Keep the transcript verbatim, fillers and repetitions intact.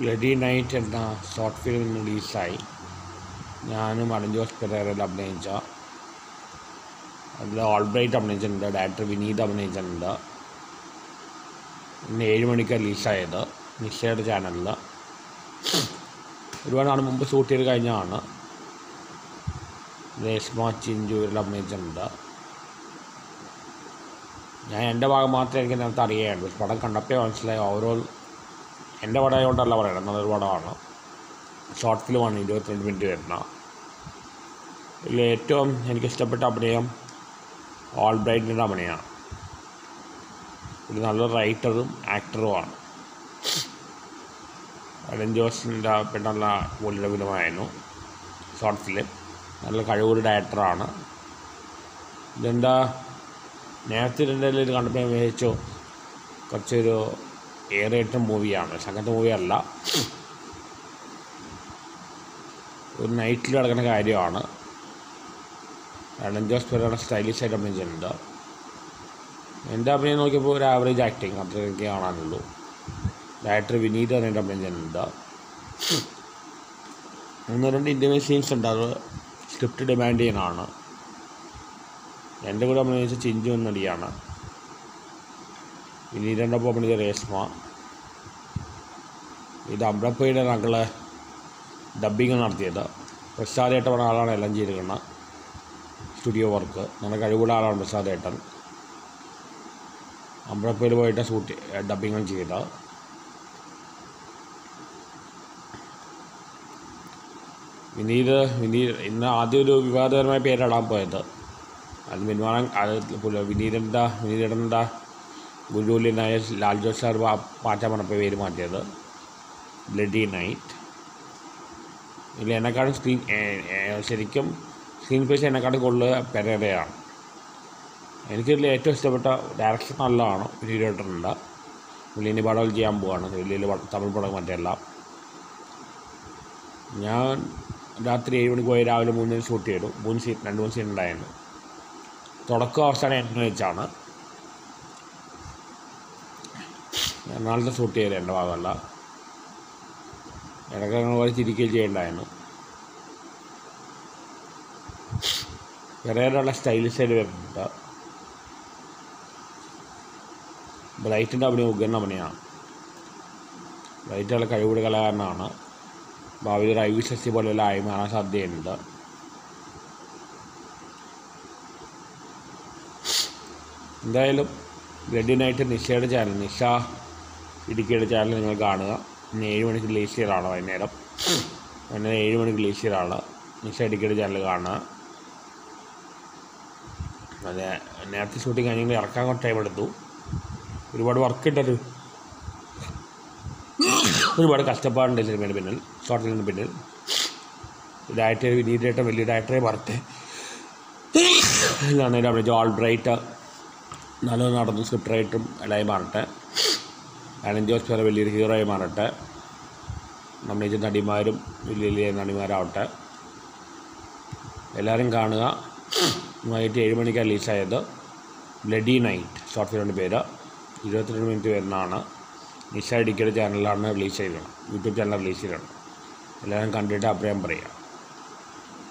Bloody night എന്ന short film റിലീസായി. ഞാനും അലൻ ജോസ് പെരേരയിൽ അഭിനയിച്ച, അതിൽ ഓൾബ്രൈറ്റ് അഭിനയിച്ചിട്ടുണ്ട്, ഡയറക്ടർ വിനീത് അഭിനയിച്ചിട്ടുണ്ട്. ഇന്ന് ഏഴ് മണിക്ക് റിലീസായത് നിഷയുടെ ചാനലിൽ. ഒരുപാട് നാൾ മുമ്പ് ഷൂട്ട് ചെയ്ത് കഴിഞ്ഞതാണ്. രേഷ്മ, ചിഞ്ചു ഇവരെല്ലാം അഭിനയിച്ചിട്ടുണ്ട്. ഞാൻ എൻ്റെ ഭാഗം മാത്രമേ എനിക്ക് നേരത്തെ അറിയാനുള്ളൂ. പടം കണ്ടപ്പോൾ മനസ്സിലായി ഓവറോൾ എൻ്റെ പടമായതുകൊണ്ടല്ല പറയണം, നല്ലൊരു പടമാണ്. ഷോർട്ട് ഫിലിമാണ്, ഇരുപത്തിരണ്ട് മിനിറ്റ് വരുന്ന. ഇതിൽ ഏറ്റവും എനിക്കിഷ്ടപ്പെട്ട അഭിനയം ഓൾബ്രൈറ്റിൻ്റെ അഭിനയമാണ്. ഇത് നല്ലൊരു റൈറ്ററും ആക്ടറുമാണ്. അലൻ ജോസിൻ്റെ പെണ്ണുള്ള പുള്ളിയുടെ ഫിലിമായിരുന്നു ഷോർട്ട് ഫിലിം. നല്ല കഴിവൊരു ഡയറക്ടറാണ്. ഇതെന്താ നേരത്തെ ഇതിൻ്റെ ഇത് കണ്ടപ്പോൾ വിചാരിച്ചു കുറച്ചൊരു ഏറിയേറ്റ മൂവിയാണ്, പക്ഷെ അങ്ങനത്തെ മൂവിയല്ല. ഒരു നൈറ്റിൽ നടക്കുന്ന കാര്യമാണ്. അലൻ ജോസ് പെരേര സ്റ്റൈലിഷ് ആയിട്ട് അഭിനയിച്ചിട്ടുണ്ട്. എൻ്റെ അഭിനയം നോക്കിയപ്പോൾ ഒരു ആവറേജ് ആക്ടിങ് അത്ര എനിക്ക് കാണാനുള്ളൂ. ഡയറക്ടർ വിനീത് തന്നെ അഭിനയിച്ചിട്ടുണ്ട്. ഒന്ന് രണ്ട് ഇൻറ്റിമേറ്റ് സീൻസ് ഉണ്ട്, അത് സ്ക്രിപ്റ്റ് ഡിമാൻഡ് ചെയ്യുന്നതാണ്. എൻ്റെ കൂടെ അഭിനയിച്ച ചിഞ്ചു എന്ന നടിയാണ്. വിനീതിൻ്റെ ഒപ്പം അഭിനയിച്ച രേഷ്മ. ഇത് അമ്രപ്പയുടെ മകളെ ഡബ്ബിങ് നടത്തിയത്. പ്രസാദേട്ടൻ പറഞ്ഞ ആളാണ് എല്ലാം ചെയ്തിരിക്കുന്നത്. സ്റ്റുഡിയോ വർക്ക് നല്ല കഴിവുള്ള ആളാണ് പ്രസാദേട്ടൻ. അമ്രപ്പയിൽ പോയിട്ട് ഷൂട്ട് ഡബ്ബിങ് ചെയ്ത. വിനീത് വിനീത് ഇന്ന് ആദ്യം ഒരു വിവാദപരമായ പേരിടാൻ പോയത്. അത് പിന്മാറാൻ അത് വിനീതിൻ്റെ വിനീതിടൻ്റെ ഗുരുവിനായ ലാൽ ജോസ് സാർ മാറ്റാൻ പറഞ്ഞപ്പോൾ പേര് മാറ്റിയത് ബ്ലഡി നൈറ്റ്. ഇതിൽ എന്നെക്കാളും സ്ക്രീൻ ശരിക്കും സ്ക്രീൻ പേസ് എന്നെക്കാളും കൂടുതൽ പെരേരയാണ്. എനിക്കിതിൽ ഏറ്റവും ഇഷ്ടപ്പെട്ട ഡയറക്ഷൻ നല്ലതാണ്. വിനീതേട്ടനുണ്ട്. വലിയ പടങ്ങൾ ചെയ്യാൻ പോവാണ്, വലിയ തമിഴ് പടം മറ്റെല്ലാം. ഞാൻ രാത്രി ഏഴ് മണിക്ക് പോയി രാവിലെ മൂന്നിന് ഷൂട്ട് ചെയ്തു. മൂന്ന് സീൻ രണ്ട് മൂന്ന് സീൻ ഉണ്ടായിരുന്നു. തുടക്കം അവസാനം എന്നെ വെച്ചാണ് എറണാകുളത്ത് ഷൂട്ട് ചെയ്തത്. എൻ്റെ ഭാഗമല്ല, ഇടയ്ക്ക് ഞങ്ങൾ പോലെ ചിരിക്കുകയും ചെയ്യണ്ടായിരുന്നു. പെരേരയുള്ള സ്റ്റൈലിഷ് ആയിട്ട് വരുന്നുണ്ട്. ബ്രൈറ്റിൻ്റെ അഭിനയം ഉഗ്രൻ അഭിനയമാണ്. ബ്രൈറ്റുള്ള കഴിവുള്ള കലാകാരനാണ്. ഭാവിയിൽ ഒരു ഐ വി ശശി പോലെയുള്ള ആയി മാറാൻ സാധ്യതയുണ്ട്. എന്തായാലും ബ്ലഡി നൈറ്റ് നിഷയുടെ ചാനൽ, നിഷ ഇടുക്കിയുടെ ചാനൽ നിങ്ങൾ കാണുക. ഇന്ന് ഏഴ് മണിക്ക് റിലീസ് ചെയ്തതാണ്. വൈകുന്നേരം വൈകുന്നേരം ഏഴ് മണിക്ക് റിലീസ് ചെയ്തതാണ്. നിഷ ഇടുക്കിയുടെ ചാനൽ കാണുക. അതെ, നേരത്തെ ഷൂട്ടിങ് കഴിഞ്ഞെങ്കിൽ ഇറക്കാൻ കുറച്ച് ടൈം എടുത്തു. ഒരുപാട് വർക്ക് ഇട്ടത്, ഒരുപാട് കഷ്ടപ്പാടുണ്ട് സിനിമയുടെ പിന്നിൽ, ഷോർട്ട് ഫിലിമിന് പിന്നിൽ. ഡയറക്ടർ വിനീതേട്ടൻ വലിയ ഡയറക്ടറെ പറഞ്ഞ് നന്നായിട്ട് അഭിനയിച്ചു. ഓൾബ്രൈറ്റ് നല്ലത് നടന്നു. സ്ക്രിപ്റ്റ് റൈറ്ററും എല്ലായി മാറട്ടെ. അലൻ ജോസ് പെരേര വലിയൊരു ഹീറോയായി മാറട്ടെ. അഭിനയിച്ച നടിമാരും വലിയ വലിയ നടിമാരാവട്ടെ. എല്ലാവരും കാണുക. വൈകിട്ട് ഏഴ് മണിക്കാണ് റിലീസായത് ബ്ലഡി നൈറ്റ് ഷോർട്ട് ഫിലിമിൻ്റെ പേര്. ഇരുപത്തിരണ്ട് മിനിറ്റ് വരുന്നതാണ്. നിഷ ഇടുക്കിയുടെ ചാനലിലാണ് റിലീസ് ചെയ്തത്, യൂട്യൂബ് ചാനൽ റിലീസ് ചെയ്തത്. എല്ലാവരും കണ്ടിട്ട് അഭിപ്രായം പറയുക.